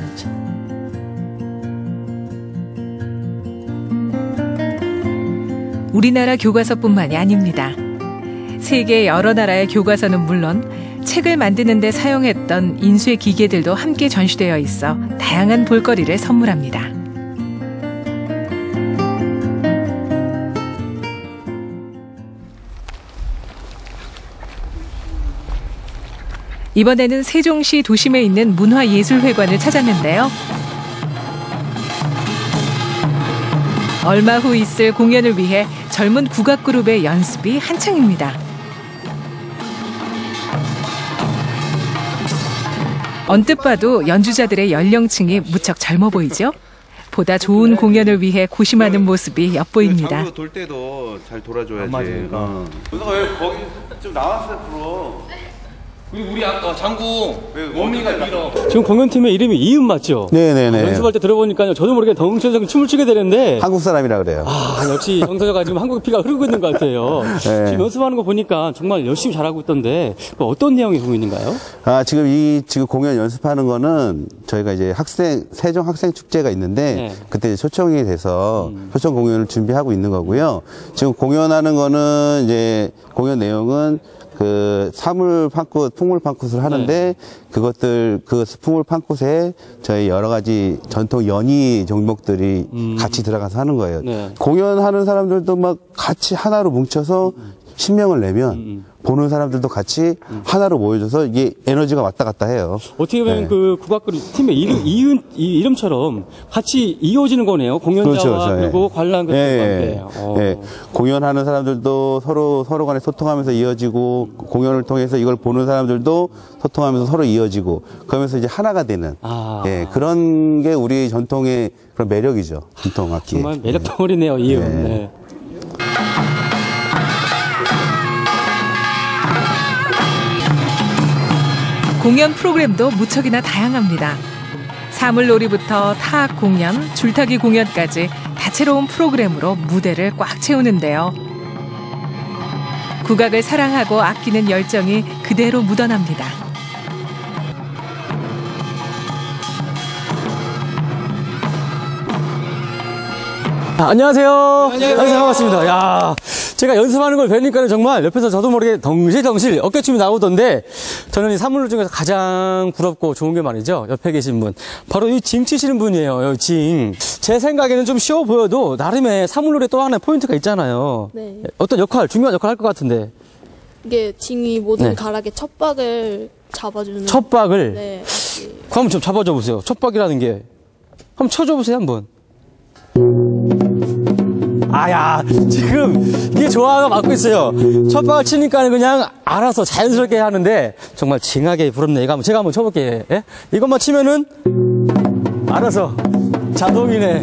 우리나라 교과서뿐만이 아닙니다. 세계 여러 나라의 교과서는 물론 책을 만드는 데 사용했던 인쇄 기계들도 함께 전시되어 있어 다양한 볼거리를 선물합니다. 이번에는 세종시 도심에 있는 문화예술회관을 찾았는데요. 얼마 후 있을 공연을 위해 젊은 국악그룹의 연습이 한창입니다. 언뜻 봐도 연주자들의 연령층이 무척 젊어 보이죠? 보다 좋은 공연을 위해 고심하는 모습이 엿보입니다. 장구 돌 때도 잘 돌아줘야지. 어. 너가 왜 거기 좀 나왔어 프로? 우리 우리 아까 장구 원미가 밀어. 지금 공연팀의 이름이 이음 맞죠? 네네네. 연습할 때 들어보니까요. 저도 모르게 덩실덩실 춤을 추게 되는데. 한국 사람이라 그래요. 아, 역시 정서가 지금 한국 피가 흐르고 있는 것 같아요. 네. 지금 연습하는 거 보니까 정말 열심히 잘하고 있던데 뭐 어떤 내용의 공연인가요? 아, 지금 이 지금 공연 연습하는 거는 저희가 이제 학생 세종 학생 축제가 있는데 네. 그때 이제 초청이 돼서 음. 초청 공연을 준비하고 있는 거고요. 지금 공연하는 거는 이제 공연 내용은 그 사물 판꽃, 풍물 판꽃을 하는데 네. 그것들 그 풍물 판꽃에 저희 여러 가지 전통 연희 종목들이 음. 같이 들어가서 하는 거예요. 네. 공연하는 사람들도 막 같이 하나로 뭉쳐서 음. 신명을 내면 음. 보는 사람들도 같이 음. 하나로 모여져서 이게 에너지가 왔다 갔다 해요. 어떻게 보면 네. 그 국악그룹 팀의 이름, 이은, 이 이름처럼 같이 이어지는 거네요. 공연자와 그렇죠, 그렇죠. 그리고 예. 관람객들과 예, 함께. 예. 예. 공연하는 사람들도 서로 서로 간에 소통하면서 이어지고 공연을 통해서 이걸 보는 사람들도 소통하면서 서로 이어지고 그러면서 이제 하나가 되는 아. 예, 그런 게 우리 전통의 그런 매력이죠. 전통 악기. 정말 매력 덩어리네요. 이음. 네. 네. 공연 프로그램도 무척이나 다양합니다. 사물놀이부터 타악 공연, 줄타기 공연까지 다채로운 프로그램으로 무대를 꽉 채우는데요. 국악을 사랑하고 아끼는 열정이 그대로 묻어납니다. 아, 안녕하세요. 안녕하세요. 반갑습니다. 야, 제가 연습하는 걸 뵈니까 정말 옆에서 저도 모르게 덩실덩실 어깨춤이 나오던데 저는 이 사물놀이 중에서 가장 부럽고 좋은 게 말이죠. 옆에 계신 분. 바로 이 징 치시는 분이에요. 이 징. 제 생각에는 좀 쉬워 보여도 나름의 사물놀이 또 하나의 포인트가 있잖아요. 네. 어떤 역할, 중요한 역할 할 것 같은데. 이게 징이 모든 네. 가락의 첩박을 잡아주는. 첩박을? 네. 그럼 좀 잡아줘 보세요. 첩박이라는 게. 한번 쳐줘 보세요, 한번. 아야, 지금 이게 조화가 맞고 있어요. 첩박을 치니까 그냥 알아서 자연스럽게 하는데 정말 징하게 부럽네. 이거 한번 제가 한번 쳐볼게요. 예? 이것만 치면은 알아서 자동이네.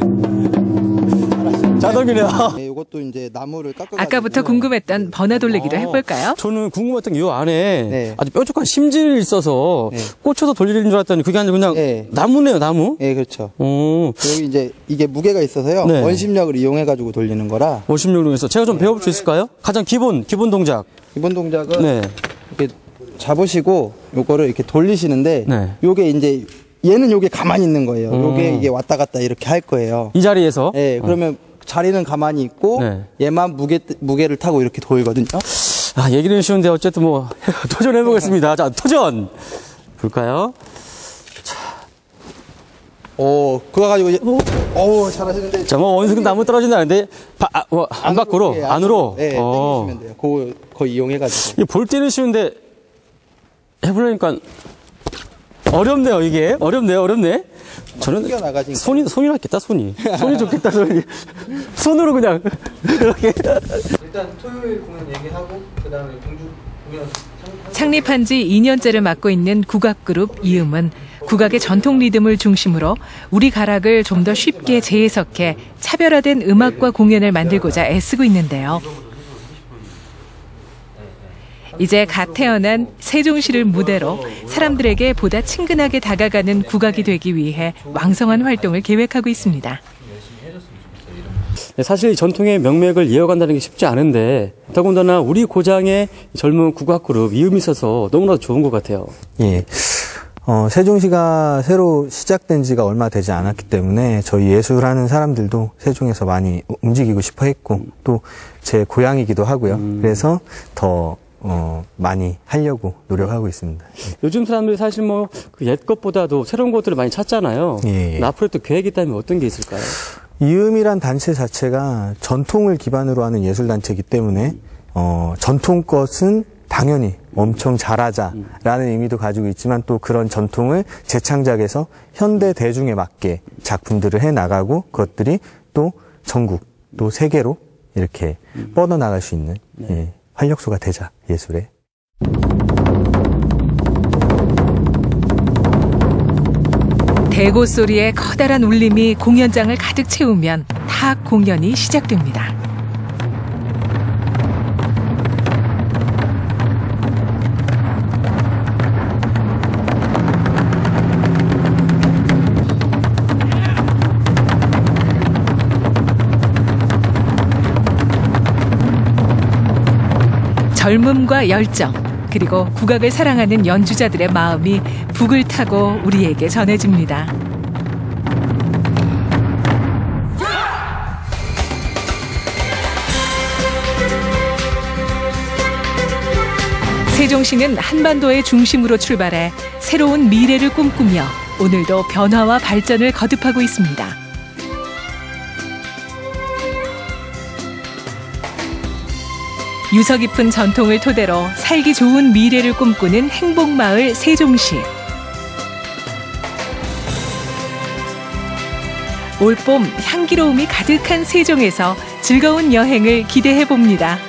자동이네. 네, 이것도 이제 나무를 깎아. 아까부터 궁금했던 번화 돌리기를 해볼까요? 저는 궁금했던 게 이 안에 네. 아주 뾰족한 심질이 있어서 네. 꽂혀서 돌리는 줄 알았더니 그게 아니라 그냥 네. 나무네요, 나무. 네, 그렇죠. 오. 여기 이제 이게 무게가 있어서요. 네. 원심력을 이용해 가지고 돌리는 거라. 원심력으로 해서 제가 좀 배워볼 수 있을까요? 가장 기본 기본 동작. 기본 동작은 네. 이렇게 잡으시고 요거를 이렇게 돌리시는데 네. 요게 이제 얘는 요게 가만히 있는 거예요. 음. 요게 이게 왔다 갔다 이렇게 할 거예요. 이 자리에서. 네, 그러면 자리는 가만히 있고 네. 얘만 무게 무게를 타고 이렇게 돌거든요. 아, 얘기는 쉬운데 어쨌든 뭐 도전해 보겠습니다. 자, 도전. 볼까요? 오, 그거 가지고 이제 오, 잘하시는데. 자, 뭐 원숭이 나무 떨어진다는데 바, 아, 뭐, 안 밖으로 예, 안으로. 네, 어. 당기시면 돼요. 그거 거 이용해 가지고. 이게 볼 때는 쉬운데 해보려니까 어렵네요, 이게. 어렵네요, 어렵네. 저는 손이, 손이 낫겠다, 손이. 손이 좋겠다, 손이. 손으로 그냥, 이렇게. 일단 토요일 공연 얘기하고, 그 다음에 공주 공연. 창립한 지 이 년째를 맡고 있는 국악그룹 이음은 국악의 전통 리듬을 중심으로 우리 가락을 좀 더 쉽게 재해석해 차별화된 음악과 공연을 만들고자 애쓰고 있는데요. 이제 갓 태어난 세종시를 무대로 사람들에게 보다 친근하게 다가가는 국악이 되기 위해 왕성한 활동을 계획하고 있습니다. 사실 이 전통의 명맥을 이어간다는 게 쉽지 않은데 더군다나 우리 고장의 젊은 국악그룹 이음이 있어서 너무나도 좋은 것 같아요. 예. 어, 세종시가 새로 시작된 지가 얼마 되지 않았기 때문에 저희 예술하는 사람들도 세종에서 많이 움직이고 싶어 했고 또 제 고향이기도 하고요. 음. 그래서 더 어, 많이 하려고 노력하고 있습니다. 예. 요즘 사람들이 사실 뭐 그 옛 것보다도 새로운 것들을 많이 찾잖아요. 예. 앞으로 또 계획이 있다면 어떤 게 있을까요? 이음이란 단체 자체가 전통을 기반으로 하는 예술단체이기 때문에 어, 전통 것은 당연히 엄청 잘하자라는 의미도 가지고 있지만 또 그런 전통을 재창작해서 현대 대중에 맞게 작품들을 해나가고 그것들이 또 전국 또 세계로 이렇게 뻗어나갈 수 있는 예, 활력소가 되자 예술에. 대고 소리의 커다란 울림이 공연장을 가득 채우면 타악 공연이 시작됩니다. 젊음과 열정, 그리고 국악을 사랑하는 연주자들의 마음이 북을 타고 우리에게 전해집니다. 세종시는 한반도의 중심으로 출발해 새로운 미래를 꿈꾸며 오늘도 변화와 발전을 거듭하고 있습니다. 유서 깊은 전통을 토대로 살기 좋은 미래를 꿈꾸는 행복마을 세종시. 올봄 향기로움이 가득한 세종에서 즐거운 여행을 기대해 봅니다.